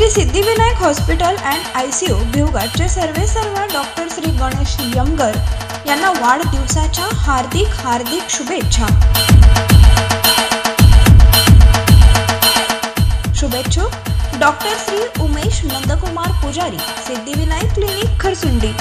Shri Siddhivinayak hospital and ICU भिवघाटचे सर्वेसर्वा doctor Shri Ganesh Yangar यांना वाढदिवसाच्या हार्दिक शुभेच्छा। शुभेच्छुक डॉक्टर श्री उमेश नंदकुमार पुजारी, सिद्धिविनायक क्लिनिक खरसुंडी।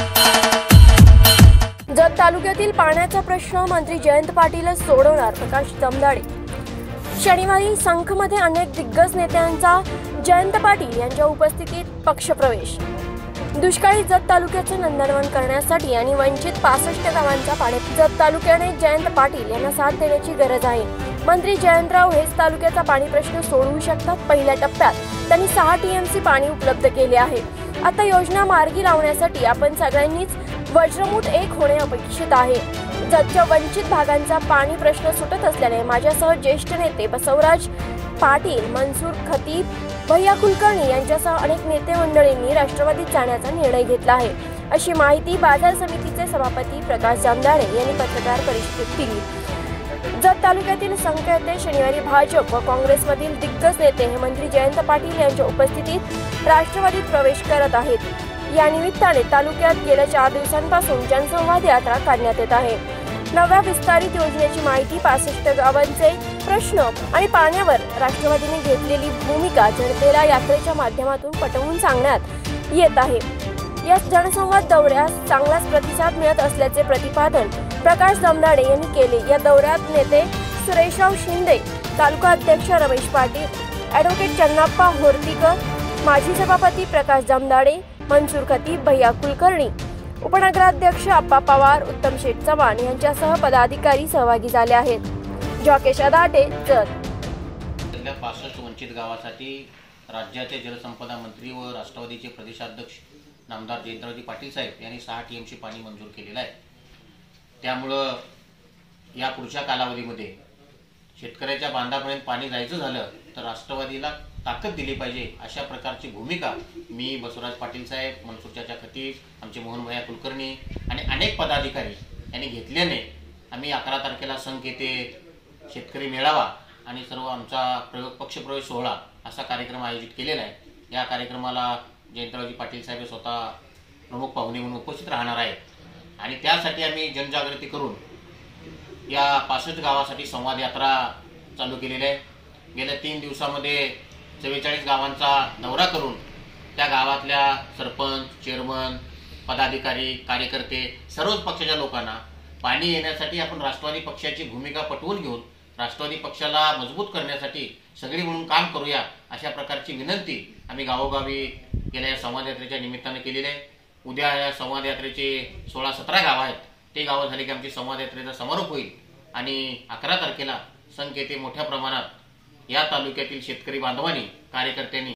जत तालुक्यातील पाण्याचा प्रश्न मंत्री जयंत पाटील सोडवणार, प्रकाश जमदाडे। शनिवारी संखमध्ये अनेक दिग्गज नेत्यांचा जयंत पाटील यांच्या उपस्थितीत पक्षप्रवेश। दुष्काळी जत तालुक्याचे नंदनवन करण्यासाठी आणि वंचित 65 गावांचा पाणी जत तालुक्याने जयंत पाटील यांना साथ देण्याची गरज आहे। मंत्री जयंतराव हेच तालुक्याचा पाणी प्रश्न सोडवू शकतात। पहिल्या टप्प्यात त्यांनी 6 TMC पाणी उपलब्ध केले आहे। आता योजना मार्गी लावण्यासाठी आपण सगळ्यांनीच वज्रमूठ एक होणे अपेक्षित आहे। जतच्या वंचित भागांचा पाणी प्रश्न सुटत असल्याने माझ्यासह ज्येष्ठ नेते बसवराज पाटील, मनसूर खतीब, भैया कुलकर्णी यांच्यासह अनेक नेते मंडळींनी राष्ट्रवादीत जाण्याचा निर्णय घेतला आहे, अशी माहिती बाजार समितीचे सभापती प्रकाश जमदाडे यांनी पत्रकार परिषदेत दिली। जत तालुक्यातील संख येथे शनिवारी भाजप व काँग्रेसमधील दिग्गज नेते हे मंत्री जयंत पाटील यांच्या उपस्थितीत राष्ट्रवादीत प्रवेश करत आहेत। या निमित्ताने तालुक्यात गेल्या 4 दिवसांपासून जनसंवाद यात्रा काढण्यात येत आहे। नव्या विस्तारित योजनेची माहिती, 65 गावांचे प्रश्न आणि पाण्यावर राष्ट्रवादीने घेतलेली भूमिका जनतेला यात्रेच्या माध्यमातून पटवून सांगण्यात येत आहे। या जनसंवाद दौऱ्यास चांगलाच प्रतिसाद मिळत असल्याचे प्रतिपादन प्रकाश जमदाडे यांनी केले। या दौऱ्यात नेते सुरेशराव शिंदे, तालुका अध्यक्ष रमेश पाटील, ॲडव्होकेट चन्नाप्पा होर्तीकर, माजी सभापती प्रकाश जमदाडे, मनसूर खतीब, भैया कुलकर्णी, उपनगराध्यक्ष अप्पा पवार, उत्तम शेठ चव्हाण यांच्यासह पदाधिकारी सहभागी झाले आहेत। जॉकेश अदाटे, जत। 65 वंचित गावासाठी राज्याचे जलसंपदा मंत्री व राष्ट्रवादीचे प्रदेशाध्यक्ष नामदार जयंतरावजी पाटील साहेब यांनी 6 TMC पाणी मंजूर केलेलं आहे। त्यामुळं या पुढच्या कालावधीमध्ये शेतकऱ्याच्या बांधापर्यंत पाणी जायचं झालं तर राष्ट्रवादीला ताकद दिली पाहिजे, अशा प्रकारची भूमिका मी, बसवराज पाटील साहेब, मनसूर चाचा खतीब, आमचे मोहन भैया कुलकर्णी आणि अनेक पदाधिकारी यांनी घेतल्याने आम्ही 11 तारखेला संख येथे शेतकरी मेळावा आणि सर्व आमचा पक्षप्रवेश सोहळा असा कार्यक्रम आयोजित केलेला आहे। या कार्यक्रमाला जयंतरावजी पाटील साहेब स्वतः प्रमुख पाहुणे म्हणून उपस्थित राहणार आहेत आणि त्यासाठी आम्ही जनजागृती करून या 65 गावासाठी संवाद यात्रा चालू केलेली आहे। गेल्या 3 दिवसामध्ये 44 गावांचा दौरा करून त्या गावातल्या सरपंच, चेअरमन, पदाधिकारी, कार्यकर्ते, सर्वच पक्षाच्या लोकांना पाणी येण्यासाठी आपण राष्ट्रवादी पक्षाची भूमिका पटवून घेऊन राष्ट्रवादी पक्षाला मजबूत करण्यासाठी सगळी म्हणून काम करूया, अशा प्रकारची विनंती आम्ही गावोगावी गेल्या संवाद यात्रेच्या निमित्ताने केलेली आहे। उद्या या संवाद यात्रेचे 16-17 गाव आहेत, ते गावं झाले की आमची संवाद यात्रेचा समारोप होईल आणि 11 तारखेला संख येथे मोठ्या प्रमाणात या तालुक्यातील शेतकरी बांधवांनी, कार्यकर्त्यांनी